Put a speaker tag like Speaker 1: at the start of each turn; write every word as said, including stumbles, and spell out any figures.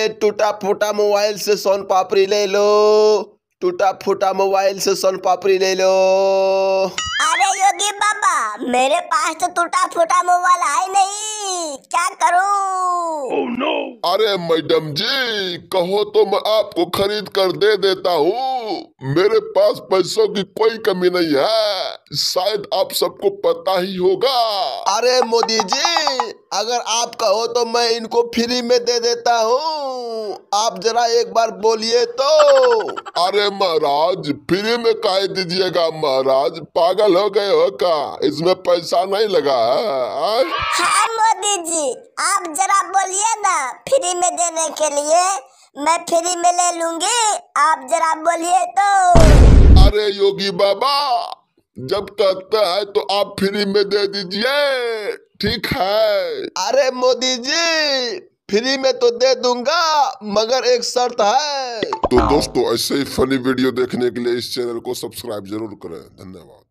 Speaker 1: टूटा फूटा मोबाइल से सोन पापड़ी ले लो, टूटा फूटा मोबाइल से सोन पापड़ी ले लो।
Speaker 2: अरे योगी बाबा, मेरे पास तो टूटा फूटा मोबाइल है नहीं, क्या करूं?
Speaker 1: oh, no.
Speaker 3: अरे मैडम जी, कहो तो मैं आपको खरीद कर दे देता हूँ। मेरे पास पैसों की कोई कमी नहीं है, शायद आप सबको पता ही होगा।
Speaker 1: अरे मोदी जी, अगर आप कहो तो मैं इनको फ्री में दे देता हूँ, आप जरा एक बार बोलिए तो।
Speaker 3: अरे महाराज, फ्री में काहे दीजिएगा महाराज, पागल हो गए हो क्या? इसमें पैसा नहीं लगा है।
Speaker 2: हाँ मोदी जी, आप जरा बोलिए ना, फ्री में देने के लिए मैं फ्री में ले लूंगी, आप जरा बोलिए तो।
Speaker 3: अरे योगी बाबा, जब कहते हैं तो आप फ्री में दे दीजिए, ठीक है?
Speaker 1: अरे मोदी जी, फ्री में तो दे दूंगा, मगर एक शर्त है।
Speaker 3: तो दोस्तों, ऐसे ही फनी वीडियो देखने के लिए इस चैनल को सब्सक्राइब जरूर करें। धन्यवाद।